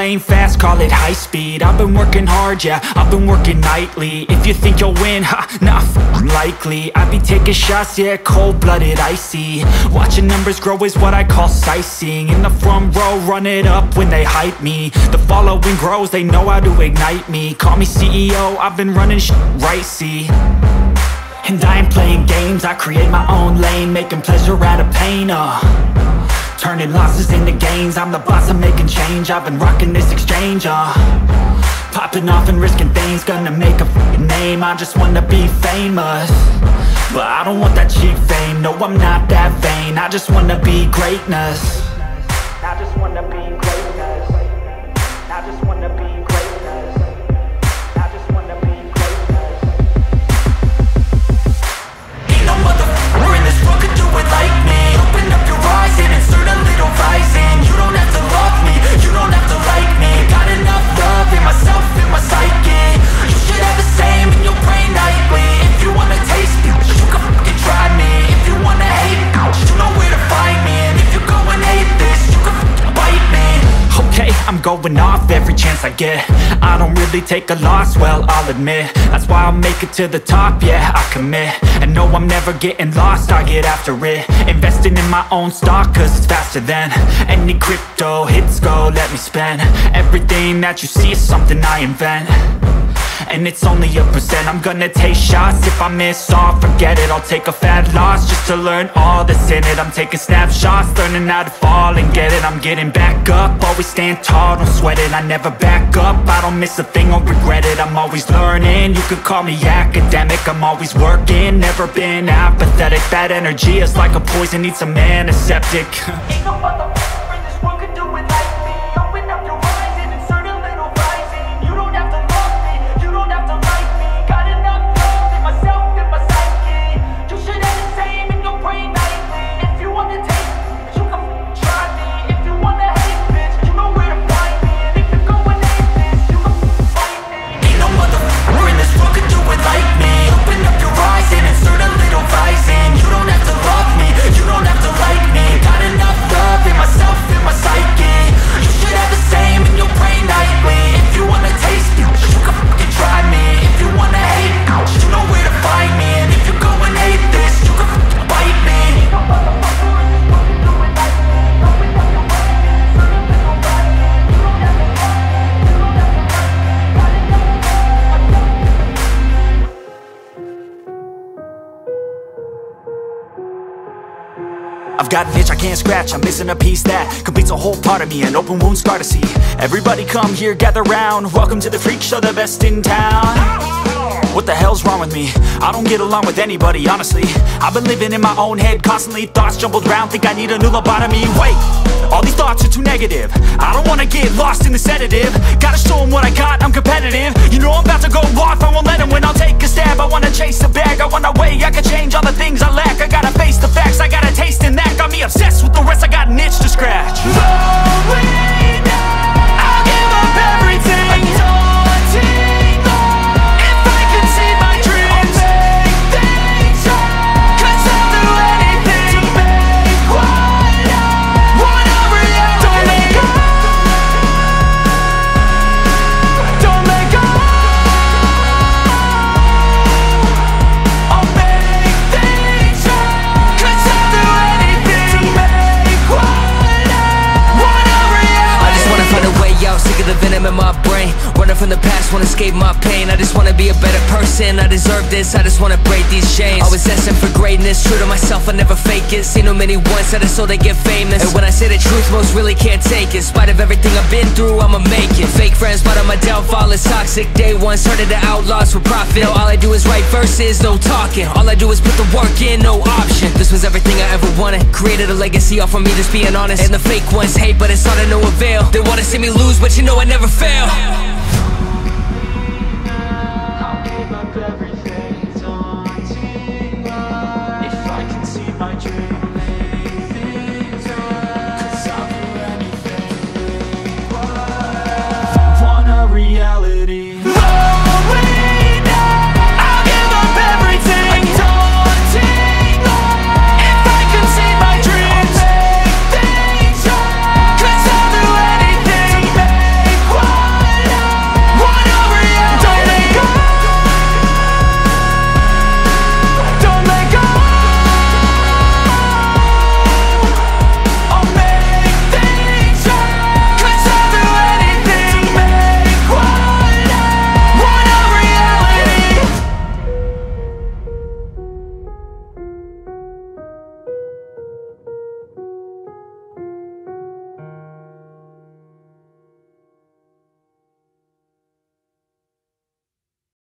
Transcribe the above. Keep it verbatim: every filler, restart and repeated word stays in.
playing fast, call it high speed. I've been working hard, yeah, I've been working nightly. If you think you'll win, ha, nah, f***ing likely. I be taking shots, yeah, cold-blooded, icy. Watching numbers grow is what I call sightseeing. In the front row, run it up when they hype me. The following grows, they know how to ignite me. Call me C E O, I've been running shit right, see. And I ain't playing games, I create my own lane, making pleasure out of pain, uh turning losses into gains, I'm the boss, I'm making change. I've been rocking this exchange, uh popping off and risking things, gonna make a f***ing name. I just wanna be famous, but I don't want that cheap fame. No, I'm not that vain, I just wanna be greatness. I just wanna be greatness. I just wanna be greatness. I just wanna be greatness. Ain't no motherfucker in this world could do it like me. Open up your eyes and insert a little rising. You don't have to love me, you don't have to like me. Got enough love in myself, in my psyche. You should have the same in your brain nightly. If you wanna taste me, you can fucking try me. If you wanna hate me, you know where to find me. And if you go and hate this, you can fucking bite me. Okay, I'm going off every chance I get. I don't really take a loss, well, I'll admit. That's why I'll make it to the top, yeah, I commit. And no, I'm never getting lost, I get after it. Investing in my own stock, cause it's faster than any crypto hits go, let me spend. Everything that you see is something I invent, and it's only a percent. I'm gonna take shots, if I miss all, forget it. I'll take a fat loss just to learn all that's in it. I'm taking snapshots, learning how to fall and get it. I'm getting back up, always stand tall, don't sweat it. I never back up, I don't miss a thing or regret it. I'm always learning, you could call me academic. I'm always working, never been apathetic. That energy is like a poison, needs some antiseptic. Ain't no motherfucker in this world could do it like me. Open up your eyes and insert a little rising. You don't have to love me, you don't have to like me. Got enough love in myself, in my psyche. You should have the same in your brain nightly. If you wanna taste me, you can f***ing try me. If you wanna hate bitch, you know where to find me. And if you go and hate this, you can f***ing fight me. Ain't no motherfucker in this world could do it like me. Open up your eyes and insert a little rising. You don't have to love me, you don't have to like me. Got enough love in myself, in my psyche. You should have the same in your brain nightly. If you wanna taste me, you can fucking try me. If you wanna hate me, you know where to find me. And if you go and hate this, you can fucking bite me. No motherfucker in this world can do it like me. Open up your eyes and insert a little rising. You don't have to love me, you don't have to like me. Got enough love in myself. I've got an itch I can't scratch, I'm missing a piece that completes a whole part of me, an open wound scar to see. Everybody come here, gather round, welcome to the freak show, the best in town. What the hell's wrong with me? I don't get along with anybody, honestly. I've been living in my own head constantly, thoughts jumbled round, think I need a new lobotomy. Wait, all these thoughts are too negative. I don't wanna get lost in the sedative. Gotta show them what I got, I'm competitive. You know I'm about to go off, I won't let them win. I'll take a stab, I wanna chase the bag. I wanna weigh, I can change all the things I lack. I gotta face the facts, I got a taste in that. Got me obsessed with the rest, I got an itch to scratch. Lonely now, I'll give up everything. Daunting thought, if I could see my dreams, I'll make things right. Cause I'll do anything to make what I wanna reality. Don't let go, don't let go. I'll make things right. Cause I'll do anything to make what I wanna reality. I just wanna find a way out, sick of the venom in my brain. Running from the past, wanna escape my pain. I just wanna be a better person, I deserve this. I just wanna break these chains. Always asking for greatness, true to myself, I never fake it. Seen too many once, I just so they get famous. And when I say the truth, most really can't take it. In spite of everything I've been through, I'ma make it. Fake friends, but on my downfall is toxic. Day one, started the outlaws for profit. Now all I do is write verses, no talking. All I do is put the work in, no option. This was everything I ever wanted. Created a legacy off of me, just being honest. And the fake ones hate, but it's all to no avail. They wanna see me lose, but you know I never fail.